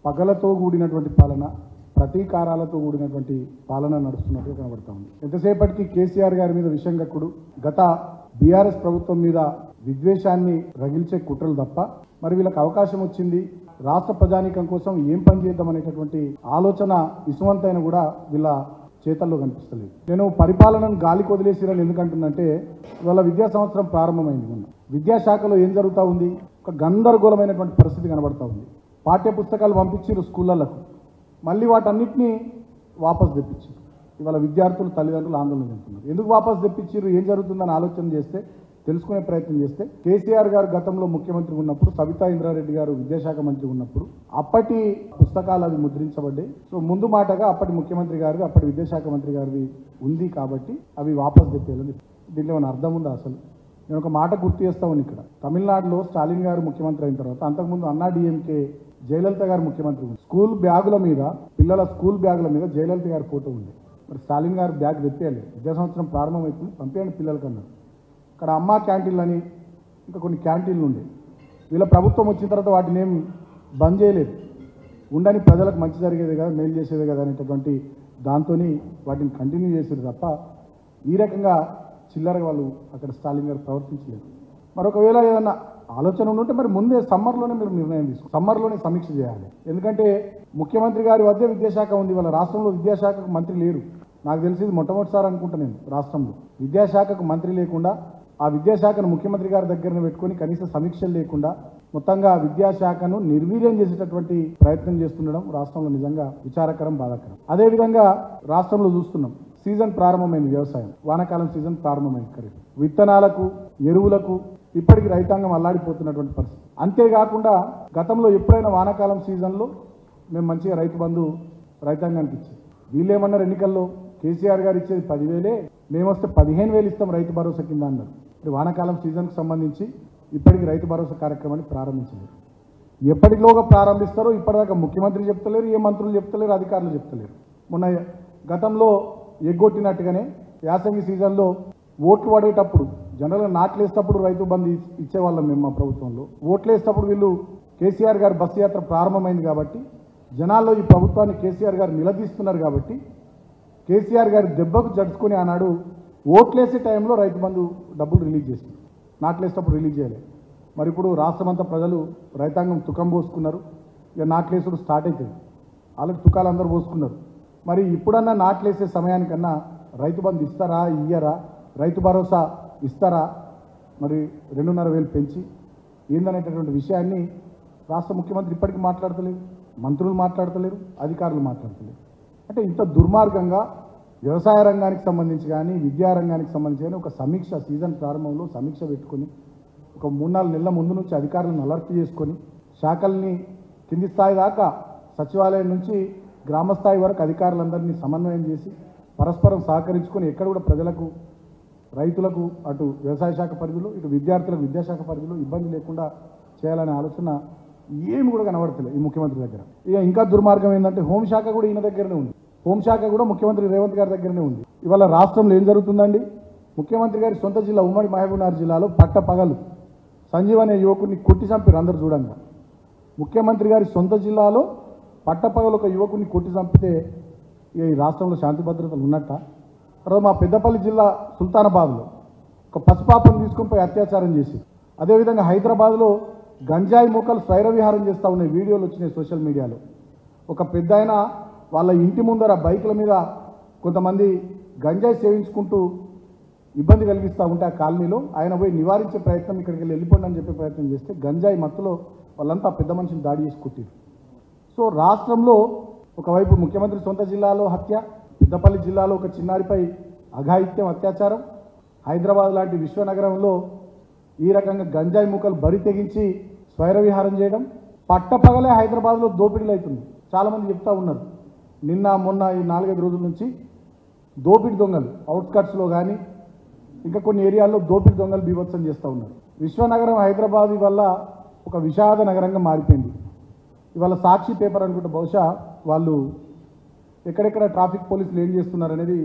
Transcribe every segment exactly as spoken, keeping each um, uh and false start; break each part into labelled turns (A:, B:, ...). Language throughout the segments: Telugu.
A: పగలతో కూడినటువంటి పాలన, ప్రతీకారాలతో కూడినటువంటి పాలన నడుస్తున్నట్టుగా కనబడతా ఉంది. ఎంతసేపటికి కేసీఆర్ గారి మీద విషంగక్కుడు, గత బీఆర్ఎస్ ప్రభుత్వం మీద విద్వేషాన్ని రగిల్చే కుట్రలు తప్ప మరి వీళ్ళకి అవకాశం వచ్చింది రాష్ట్ర ప్రజానీకం కోసం ఏం పని చేద్దాం అనేటటువంటి ఆలోచన ఇసువంతైన కూడా వీళ్ళ చేతల్లో కనిపిస్తలేదు. నేను పరిపాలనను గాలికి వదిలేసిరని ఎందుకంటున్నంటే ఇవాళ విద్యా సంవత్సరం ప్రారంభమైంది. మొన్న విద్యాశాఖలో ఏం జరుగుతూ ఉంది, ఒక గందరగోళమైనటువంటి పరిస్థితి కనబడతా ఉంది. పాఠ్య పుస్తకాలు పంపించారు స్కూళ్ళకు, మళ్ళీ వాటన్నిటినీ వాపసు తెప్పించారు. ఇవాళ విద్యార్థులు తల్లిదండ్రులు ఆందోళన చెందుతున్నారు. ఎందుకు వాపసు తెప్పించారు, ఏం జరుగుతుందని ఆలోచన చేస్తే తెలుసుకునే ప్రయత్నం చేస్తే కేసీఆర్ గారు గతంలో ముఖ్యమంత్రి ఉన్నప్పుడు, సబితా ఇంద్రారెడ్డి గారు విద్యాశాఖ మంత్రి ఉన్నప్పుడు అప్పటి పుస్తకాలు అవి ముద్రించబడ్డాయి. సో ముందు మాటగా అప్పటి ముఖ్యమంత్రి గారిది, అప్పటి విద్యాశాఖ మంత్రి గారిది ఉంది కాబట్టి అవి వాపసు తెప్పేయాలని. దీంట్లో ఏమైనా అర్థం ఉందా అసలు? నేను ఒక మాట గుర్తు చేస్తా ఉన్నాను. ఇక్కడ తమిళనాడులో స్టాలిన్ గారు ముఖ్యమంత్రి అయిన తర్వాత అంతకుముందు అన్నా డిఎంకే జయలలిత గారు ముఖ్యమంత్రి ఉంది. స్కూల్ బ్యాగుల మీద, పిల్లల స్కూల్ బ్యాగుల మీద జయలలిత గారి ఫోటో ఉంది. మరి స్టాలిన్ గారు బ్యాగ్ తెప్పేయాలి, విద్యా సంవత్సరం ప్రారంభమవుతుంది, పంపేయండి పిల్లలకన్నారు. ఇక్కడ అమ్మ క్యాంటీన్లు అని ఇంకా కొన్ని క్యాంటీన్లు ఉండే, వీళ్ళ ప్రభుత్వం వచ్చిన తర్వాత వాటిని ఏం బంద్ చేయలేదు. ఉండని ప్రజలకు మంచి జరిగేది కదా, మేలు చేసేది కదా అనేటటువంటి దాంతో వాటిని కంటిన్యూ చేసేది తప్ప ఈ రకంగా చిల్లరగా వాళ్ళు అక్కడ స్టాలిన్ గారు ప్రవర్తించలేదు. మరొకవేళ ఏదన్నా ఆలోచన ఉంటే మరి ముందే సమ్మర్లోనే మీరు నిర్ణయం తీసుకో, సమ్మర్లోనే సమీక్ష చేయాలి. ఎందుకంటే ముఖ్యమంత్రి గారి వద్దే విద్యాశాఖ ఉంది, వాళ్ళ రాష్ట్రంలో విద్యాశాఖకు మంత్రి లేరు. నాకు తెలిసి మొట్టమొదటిసారి అనుకుంటా నేను రాష్ట్రంలో విద్యాశాఖకు మంత్రి లేకుండా, ఆ విద్యాశాఖను ముఖ్యమంత్రి గారి దగ్గరనే పెట్టుకొని కనీస సమీక్షలు లేకుండా మొత్తంగా విద్యాశాఖను నిర్వీర్యం చేసేటటువంటి ప్రయత్నం చేస్తుండడం రాష్ట్రంలో నిజంగా విచారకరం, బాధాకరం. అదేవిధంగా రాష్ట్రంలో చూస్తున్నాం, సీజన్ ప్రారంభమైంది, వ్యవసాయం వానాకాలం సీజన్ ప్రారంభమైంది. ఖరీఫ్ విత్తనాలకు, ఎరువులకు ఇప్పటికీ రైతాంగం అల్లాడిపోతున్నటువంటి పరిస్థితి. అంతేకాకుండా గతంలో ఎప్పుడైనా వానాకాలం సీజన్లో మేము మంచిగా రైతు బంధు రైతాంగానికి ఇచ్చాం. వీళ్ళేమన్నారు ఎన్నికల్లో, కేసీఆర్ గారు ఇచ్చేది పదివేలే, మేము వస్తే పదిహేను వేలు ఇస్తాం రైతు భరోసా కింద అన్నారు. వానాకాలం సీజన్కి సంబంధించి ఇప్పటికీ రైతు భరోసా కార్యక్రమాన్ని ప్రారంభించలేరు. ఎప్పటిలోగా ప్రారంభిస్తారో ఇప్పటిదాకా ముఖ్యమంత్రి చెప్తలేరు, ఏ మంత్రులు చెప్తలేరు, అధికారులు చెప్తలేరు. మొన్న గతంలో ఎగ్గొట్టినట్టుగానే యాసంగి సీజన్లో ఓట్లు పడేటప్పుడు జనరల్గా నాట్లు వేసేటప్పుడు రైతు బంధు ఇచ్చేవాళ్ళం మేము మా ప్రభుత్వంలో. ఓట్లు వేసేటప్పుడు వీళ్ళు కేసీఆర్ గారు బస్సు యాత్ర ప్రారంభమైంది కాబట్టి జనాల్లో ఈ ప్రభుత్వాన్ని కేసీఆర్ గారు నిలదీస్తున్నారు కాబట్టి కేసీఆర్ గారి దెబ్బకు జడుచుకొని ఆనాడు ఓట్లేసే టైంలో రైతు బంధు డబ్బులు రిలీజ్ చేసింది, నాట్లేసేటప్పుడు రిలీజ్ చేయలేదు. మరి ఇప్పుడు రాష్ట్రమంతా ప్రజలు రైతాంగం తుకం పోసుకున్నారు, ఇక నాట్లేసుడు స్టార్ట్ అవుతుంది. ఆల్రెడీ తుకాలు అందరూ పోసుకున్నారు. మరి ఇప్పుడన్నా నాట్లేసే సమయానికన్నా రైతు బంధు ఇస్తారా, ఇయ్యరా, రైతు భరోసా ఇస్తారా, మరి రెండున్నర వేలు పెంచి ఏందనేటటువంటి విషయాన్ని రాష్ట్ర ముఖ్యమంత్రి ఇప్పటికీ మాట్లాడతలేరు, మంత్రులు మాట్లాడతలేరు, అధికారులు మాట్లాడతలేరు. అంటే ఇంత దుర్మార్గంగా వ్యవసాయ రంగానికి సంబంధించి కానీ, విద్యా రంగానికి సంబంధించి కానీ ఒక సమీక్ష సీజన్ ప్రారంభంలో సమీక్ష పెట్టుకొని ఒక మూడు నాలుగు నెలల ముందు నుంచి అధికారులను అలర్ట్ చేసుకొని శాఖల్ని కింది స్థాయి దాకా సచివాలయం నుంచి గ్రామ స్థాయి వరకు అధికారులందరినీ సమన్వయం చేసి పరస్పరం సహకరించుకొని ఎక్కడ కూడా ప్రజలకు, రైతులకు అటు వ్యవసాయ శాఖ పరిధిలో, ఇటు విద్యార్థులకు విద్యాశాఖ పరిధిలో ఇబ్బంది లేకుండా చేయాలనే ఆలోచన ఏమి కూడా కనబడతలేదు ఈ ముఖ్యమంత్రి దగ్గర. ఇక ఇంకా దుర్మార్గం ఏంటంటే హోంశాఖ కూడా ఈయన దగ్గరనే ఉంది, హోంశాఖ కూడా ముఖ్యమంత్రి రేవంత్ గారి దగ్గరనే ఉంది. ఇవాళ రాష్ట్రంలో ఏం జరుగుతుందండి, ముఖ్యమంత్రి గారి సొంత జిల్లా ఉమ్మడి మహబూబ్నగర్ జిల్లాలో పట్ట పగలు సంజీవ్ అనే యువకుడిని కొట్టి చంపారు అందరు చూడంగా. ముఖ్యమంత్రి గారి సొంత జిల్లాలో పట్టపగలు ఒక యువకుడిని కొట్టి చంపితే ఇక ఈ రాష్ట్రంలో శాంతి భద్రతలు ఉన్నట్ట? తర్వాత మా పెద్దపల్లి జిల్లా సుల్తానాబాద్లో ఒక పసిపాపను తీసుకొని పోయి అత్యాచారం చేసి, అదేవిధంగా హైదరాబాద్లో గంజాయి మూకలు స్వైర విహారం చేస్తూ ఉన్నాయి, వీడియోలు వచ్చినాయి సోషల్ మీడియాలో. ఒక పెద్ద ఆయన వాళ్ళ ఇంటి ముందర బైకుల మీద కొంతమంది గంజాయి సేవించుకుంటూ ఇబ్బంది కలిగిస్తూ ఉంటే ఆ కాలనీలో ఆయన పోయి నివారించే ప్రయత్నం, ఇక్కడికి వెళ్ళి వెళ్ళిపోండి అని చెప్పే ప్రయత్నం చేస్తే గంజాయి మత్తులో వాళ్ళంతా పెద్ద మనిషిని దాడి చేసి కొట్టారు. సో రాష్ట్రంలో ఒకవైపు ముఖ్యమంత్రి సొంత జిల్లాలో హత్య, పెద్దపల్లి జిల్లాలో ఒక చిన్నారిపై అఘాయిత్యం, అత్యాచారం, హైదరాబాద్ లాంటి విశ్వనగరంలో ఈ రకంగా గంజాయి మూకలు బరి తెగించి స్వైర విహారం చేయడం, పట్టపగలే హైదరాబాద్లో దోపిడీలు అవుతుంది. చాలామంది చెప్తా ఉన్నారు, నిన్న మొన్న ఈ నాలుగైదు రోజుల నుంచి దోపిడీ దొంగలు అవుట్స్కట్స్లో కానీ ఇంకా కొన్ని ఏరియాల్లో దోపిడీ దొంగలు బీభత్సం చేస్తూ ఉన్నారు. విశ్వనగరం హైదరాబాద్ వల్ల ఒక విషాద నగరంగా మారిపోయింది. ఇవాళ సాక్షి పేపర్ అనుకుంటే బహుశా వాళ్ళు ఎక్కడెక్కడ ట్రాఫిక్ పోలీసులు ఏం చేస్తున్నారు అనేది,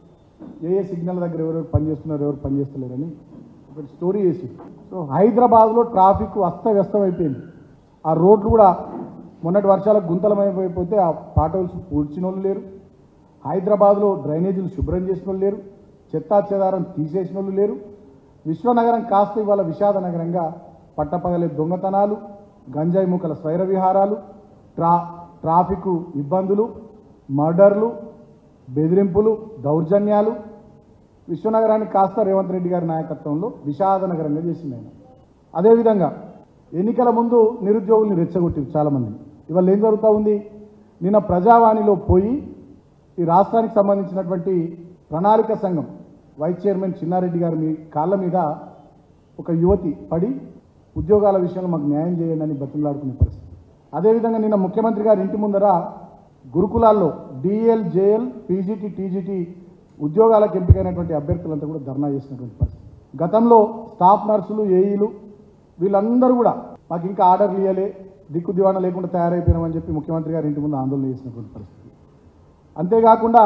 A: ఏ ఏ సిగ్నల్ దగ్గర ఎవరెవరు పనిచేస్తున్నారు, ఎవరు పనిచేస్తలేరని ఒక స్టోరీ చేసి. సో హైదరాబాద్లో ట్రాఫిక్ అస్తవ్యస్తం అయిపోయింది. ఆ రోడ్లు కూడా మొన్నటి వర్షాలకు గుంతలమైపోయిపోతే ఆ పాటోల్స్ పూడ్చిన వాళ్ళు లేరు. హైదరాబాద్లో డ్రైనేజీలు శుభ్రం చేసిన వాళ్ళు లేరు. చెత్తా చెదారం తీసేసిన వాళ్ళు లేరు. విశ్వనగరం కాస్త ఇవాళ విషాద నగరంగా పట్టపగలే దొంగతనాలు, గంజాయి ముక్కల స్వైర విహారాలు, ట్రా ట్రాఫిక్ ఇబ్బందులు, మర్డర్లు, బెదిరింపులు, దౌర్జన్యాలు విశ్వనగరాన్ని కాస్త రేవంత్ రెడ్డి గారి నాయకత్వంలో విషాద నగరంగా చేసింది ఆయన. అదేవిధంగా ఎన్నికల ముందు నిరుద్యోగుల్ని రెచ్చగొట్టింది చాలామంది. ఇవాళ ఏం జరుగుతూ ఉంది? నిన్న ప్రజావాణిలో పోయి ఈ రాష్ట్రానికి సంబంధించినటువంటి ప్రణాళిక సంఘం వైస్ చైర్మన్ చిన్నారెడ్డి గారి మీ కాళ్ళ మీద ఒక యువతి పడి ఉద్యోగాల విషయంలో మాకు న్యాయం చేయండి అని బతులాడుకునే పరిస్థితి. అదేవిధంగా నిన్న ముఖ్యమంత్రి గారి ఇంటి ముందర గురుకులాల్లో డిఎల్, జేఎల్, పీజీటీ, టీజీటీ ఉద్యోగాలకు ఎంపికైనటువంటి అభ్యర్థులంతా కూడా ధర్నా చేసినటువంటి పరిస్థితి. గతంలో స్టాఫ్ నర్సులు, ఏఈలు వీళ్ళందరూ కూడా మాకు ఇంకా ఆర్డర్లు ఇవ్వలే, దిక్కు దివాణా లేకుండా తయారైపోయినామని చెప్పి ముఖ్యమంత్రి గారి ఇంటి ముందు ఆందోళన చేసినటువంటి పరిస్థితి. అంతేకాకుండా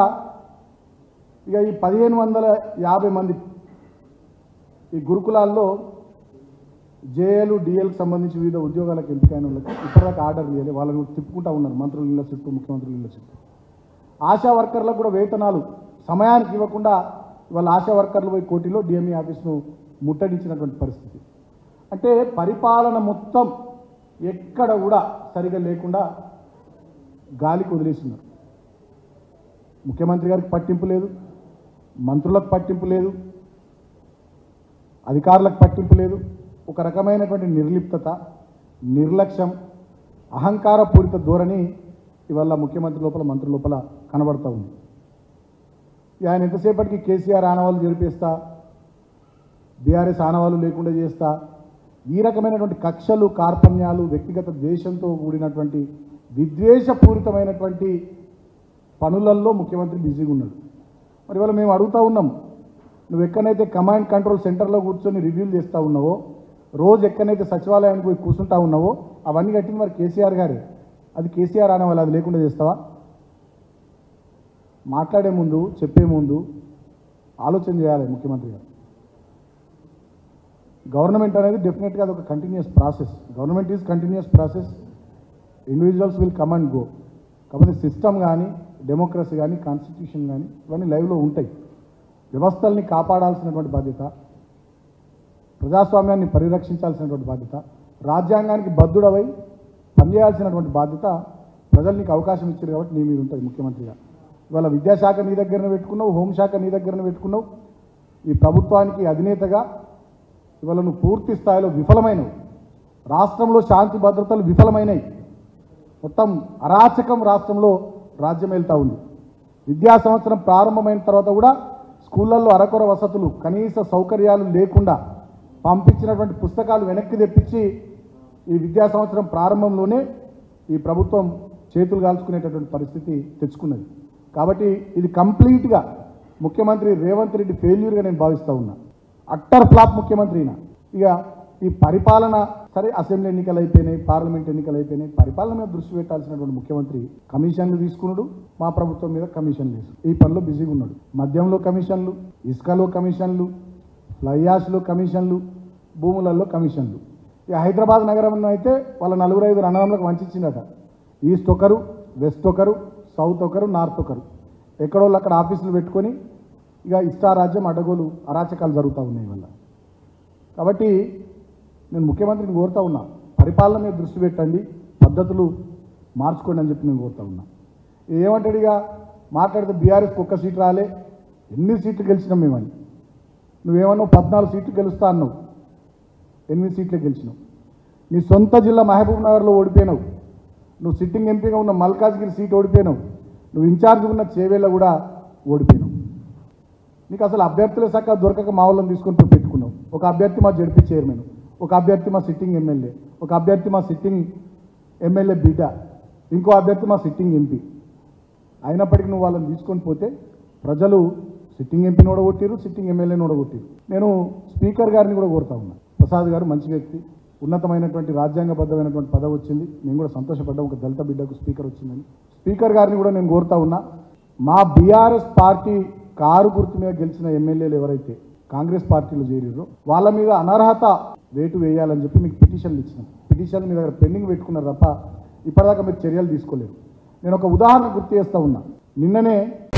A: ఇక ఈ పదిహేను వందల యాభై మంది ఈ గురుకులాల్లో జేఏలు, డిఎల్కి సంబంధించి వివిధ ఉద్యోగాలకు ఎంపికైన వాళ్ళకి ఇప్పటిదాకా ఆర్డర్లు ఇవ్వలే. వాళ్ళని తిప్పుకుంటూ ఉన్నారు మంత్రుల ఇళ్ళ చుట్టూ, ముఖ్యమంత్రుల ఇళ్ళ చుట్టూ. ఆశా వర్కర్లకు కూడా వేతనాలు సమయానికి ఇవ్వకుండా వాళ్ళ ఆశా వర్కర్లు పోయి కోర్టులో డిఎంఈ ఆఫీస్ను ముట్టడించినటువంటి పరిస్థితి. అంటే పరిపాలన మొత్తం ఎక్కడ కూడా సరిగా లేకుండా గాలికి వదిలేస్తున్నారు. ముఖ్యమంత్రి గారికి పట్టింపు లేదు, మంత్రులకు పట్టింపు లేదు, అధికారులకు పట్టింపు లేదు. ఒక రకమైనటువంటి నిర్లిప్తత, నిర్లక్ష్యం, అహంకారపూరిత ధోరణి ఇవాళ ముఖ్యమంత్రి లోపల, మంత్రి లోపల కనబడుతూ ఉంది. ఆయన ఎంతసేపటికి కేసీఆర్ ఆనవాళ్ళు జరిపేస్తా, బీఆర్ఎస్ ఆనవాళ్ళు లేకుండా చేస్తా, ఈ రకమైనటువంటి కక్షలు, కార్పణ్యాలు, వ్యక్తిగత ద్వేషంతో కూడినటువంటి విద్వేషపూరితమైనటువంటి పనులలో ముఖ్యమంత్రి బిజీగా ఉన్నాడు. మరి ఇవాళ మేము అడుగుతూ ఉన్నాం, నువ్వు ఎక్కడైతే కమాండ్ కంట్రోల్ సెంటర్లో కూర్చొని రివ్యూలు చేస్తూ ఉన్నావో, రోజు ఎక్కడైతే సచివాలయానికి పోయి కూర్చుంటా ఉన్నావో అవన్నీ కట్టింది మరి కేసీఆర్ గారే. అది కేసీఆర్ ఆనవాళ్ళు, అది లేకుండా చేస్తావా? మాట్లాడే ముందు, చెప్పే ముందు ఆలోచన చేయాలి ముఖ్యమంత్రి గారు. గవర్నమెంట్ అనేది డెఫినెట్గా అది ఒక continuous process. Government is continuous process. Individuals will come and go. కాకపోతే సిస్టమ్ కానీ, డెమోక్రసీ కానీ, కాన్స్టిట్యూషన్ కానీ ఇవన్నీ లైవ్లో ఉంటాయి. వ్యవస్థల్ని కాపాడాల్సినటువంటి బాధ్యత, ప్రజాస్వామ్యాన్ని పరిరక్షించాల్సినటువంటి బాధ్యత, రాజ్యాంగానికి బద్ధుడవై పనిచేయాల్సినటువంటి బాధ్యత ప్రజలు నీకు అవకాశం ఇచ్చారు కాబట్టి నీ మీద ఉంటుంది ముఖ్యమంత్రిగా. ఇవాళ విద్యాశాఖ నీ దగ్గరనే పెట్టుకున్నావు, హోంశాఖ నీ దగ్గరనే పెట్టుకున్నావు. ఈ ప్రభుత్వానికి అధినేతగా ఇవాళ నువ్వు పూర్తి స్థాయిలో విఫలమైనవు. రాష్ట్రంలో శాంతి భద్రతలు విఫలమైనవి. మొత్తం అరాచకం రాష్ట్రంలో రాజ్యం వెళ్తూ ఉంది. విద్యా సంవత్సరం ప్రారంభమైన తర్వాత కూడా స్కూళ్ళల్లో అరకొర వసతులు, కనీస సౌకర్యాలు లేకుండా పంపించినటువంటి పుస్తకాలు వెనక్కి తెప్పించి ఈ విద్యా సంవత్సరం ప్రారంభంలోనే ఈ ప్రభుత్వం చేతులు కాల్చుకునేటటువంటి పరిస్థితి తెచ్చుకున్నది. కాబట్టి ఇది కంప్లీట్గా ముఖ్యమంత్రి రేవంత్ రెడ్డి ఫెయిల్యూర్గా నేను భావిస్తూ ఉన్నా. అట్టర్ ఫ్లాప్ ముఖ్యమంత్రినా. ఇక ఈ పరిపాలన సరే, అసెంబ్లీ ఎన్నికలు అయిపోయినాయి, పార్లమెంట్ ఎన్నికలు అయిపోయినాయి, పరిపాలన మీద దృష్టి పెట్టాల్సినటువంటి ముఖ్యమంత్రి కమిషన్లు తీసుకున్నాడు, మా ప్రభుత్వం మీద కమిషన్లు వేసు ఈ పనిలో బిజీగా ఉన్నాడు. మద్యంలో కమిషన్లు, ఇసుకలో కమిషన్లు, ఫ్లై యాష్లో కమిషన్లు, భూములలో కమిషన్లు. ఇక హైదరాబాద్ నగరంలో అయితే వాళ్ళ నలుగురు ఐదు రణంలకు వంచిందట. ఈస్ట్ ఒకరు, వెస్ట్ ఒకరు, సౌత్ ఒకరు, నార్త్ ఒకరు, ఎక్కడోళ్ళు అక్కడ ఆఫీసులు పెట్టుకొని ఇక ఇష్టారాజ్యం, అడ్డగోలు, అరాచకాలు జరుగుతూ ఉన్నాయి వల్ల. కాబట్టి నేను ముఖ్యమంత్రిని కోరుతూ ఉన్నా, పరిపాలన మీద దృష్టి పెట్టండి, పద్ధతులు మార్చుకోండి అని చెప్పి నేను కోరుతూ ఉన్నా. ఏమంటాడు ఇక మాట్లాడితే బీఆర్ఎస్కి ఒక్క సీటు రాలే, ఎన్ని సీట్లు గెలిచినాం మేమని. నువ్వేమన్నావు పద్నాలుగు సీట్లు గెలుస్తా అన్నావు, ఎనిమిది సీట్లే గెలిచినావు. నీ సొంత జిల్లా మహబూబ్ నగర్లో ఓడిపోయినావు. నువ్వు సిట్టింగ్ ఎంపీగా ఉన్న మల్కాజ్గిరి సీట్ ఓడిపోయినావు. నువ్వు ఇన్ఛార్జ్ ఉన్న చేవేళ్ళ కూడా ఓడిపోయినావు. నీకు అసలు అభ్యర్థులే సక్క దొరకక మా వాళ్ళని తీసుకొని పోయి పెట్టుకున్నావు. ఒక అభ్యర్థి మా జడ్పీ చైర్మన్, ఒక అభ్యర్థి మా సిట్టింగ్ ఎమ్మెల్యే, ఒక అభ్యర్థి మా సిట్టింగ్ ఎమ్మెల్యే బిడ్డ, ఇంకో అభ్యర్థి మా సిట్టింగ్ ఎంపీ. అయినప్పటికీ నువ్వు వాళ్ళని తీసుకొని పోతే ప్రజలు సిట్టింగ్ ఎంపీని ఓడగొట్టారు, సిట్టింగ్ ఎమ్మెల్యేని ఓడగొట్టారు. నేను స్పీకర్ గారిని కూడా కోరుతా ఉన్నా. ప్రసాద్ గారు మంచి వ్యక్తి, ఉన్నతమైనటువంటి రాజ్యాంగబద్ధమైనటువంటి పదవి వచ్చింది. నేను కూడా సంతోషపడ్డా, ఒక దళిత బిడ్డకు స్పీకర్ వచ్చిందని. స్పీకర్ గారిని కూడా నేను కోరుతా ఉన్నా, మా బీఆర్ఎస్ పార్టీ కారు గుర్తు మీద గెలిచిన ఎమ్మెల్యేలు ఎవరైతే కాంగ్రెస్ పార్టీలో చేరారో వాళ్ళ మీద అనర్హత వేటు వేయాలని చెప్పి మీకు పిటిషన్లు ఇచ్చినాం. పిటిషన్లు మీ దగ్గర పెండింగ్ పెట్టుకున్నారు తప్ప ఇప్పటిదాకా మీరు చర్యలు తీసుకోలేరు. నేను ఒక ఉదాహరణ గుర్తు చేస్తూ ఉన్నా. నిన్ననే